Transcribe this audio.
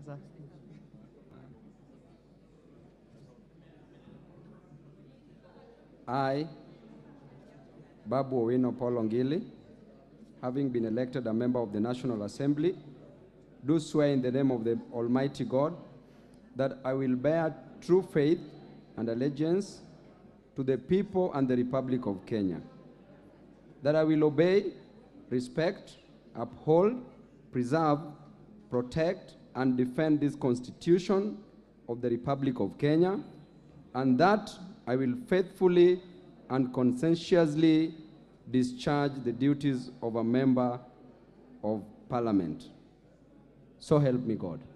sir. I, Babu Owino Ngili, having been elected a member of the National Assembly, do swear in the name of the Almighty God that I will bear true faith and allegiance to the people and the Republic of Kenya, that I will obey, respect, uphold, preserve, protect, and defend this Constitution of the Republic of Kenya, and that I will faithfully and conscientiously discharge the duties of a member of Parliament. So help me God.